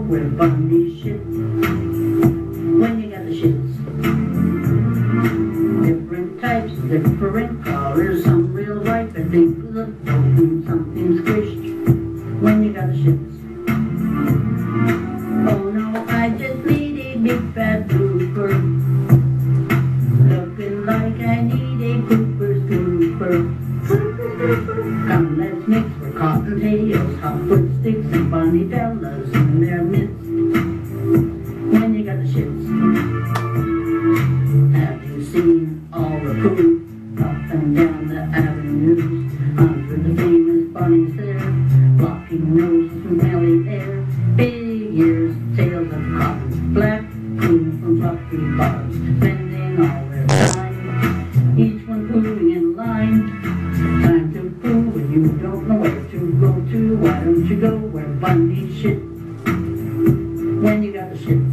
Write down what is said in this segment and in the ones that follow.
where bunny shit. When you got the shits. Different types, different colors, some real ripe and big with a poke, something squished. When you got the shits. Oh no, I just need a big fat pooper, looking like I need a pooper scooper. Come, let's mix for cottontails, hotfoot sticks, and bunny fellas in their midst. When you got the shits. Have you seen all the poo up and down the avenues? Under the famous bunnies there, blocking noses from belly air. Big ears, tails of cotton, black poo from fluffy bobs, spending all their time, each one pooing in line. Time to poo when you don't know where to go to. Why don't you go where bunnies shit? When you got the shits.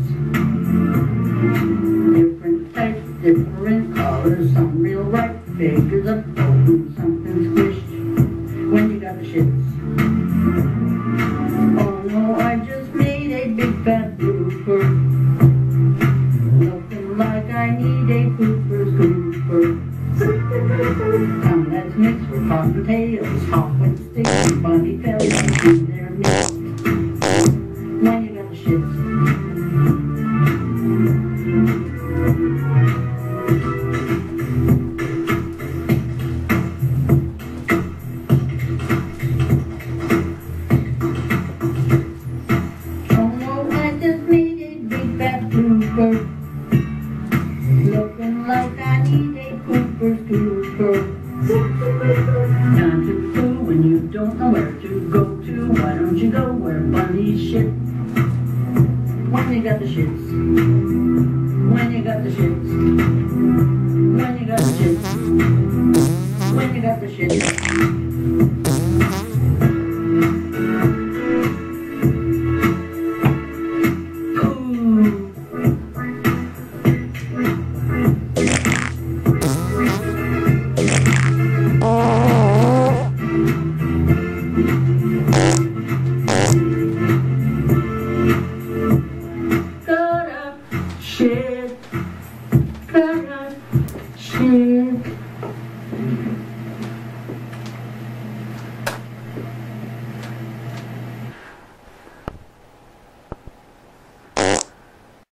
Different types, different colors, some real ripe, big as a poke, something squished. When you got the shits. Oh no, I just made a big fat pooper, looking like I need a pooper scooper. Come, let's mix for cottontails, hotfoot sticks, and bunny fellas in their midst. When you got the shits. Oh no, I just made a big fat pooper, looking like I need a pooper scooper. Time to poo when you don't know where to go to. Why don't you go where bunnies shit? When you got the shits. When you got the shits. When you got the shits. When you got the shits.